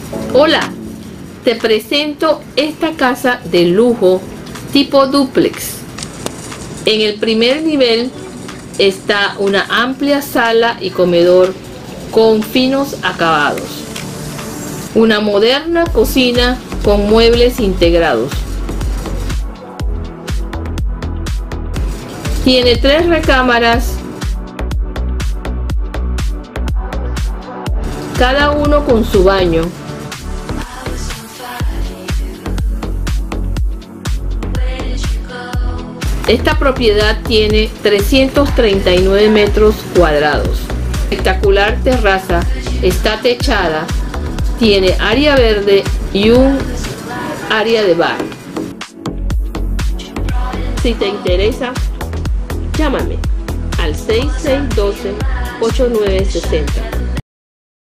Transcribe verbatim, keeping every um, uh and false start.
Hola, te presento esta casa de lujo tipo dúplex. En el primer nivel está una amplia sala y comedor con finos acabados. Una moderna cocina con muebles integrados. Tiene tres recámaras, cada uno con su baño. Esta propiedad tiene trescientos treinta y nueve metros cuadrados. Espectacular terraza, está techada, tiene área verde y un área de bar. Si te interesa, llámame al seis seis uno dos, ocho nueve seis cero.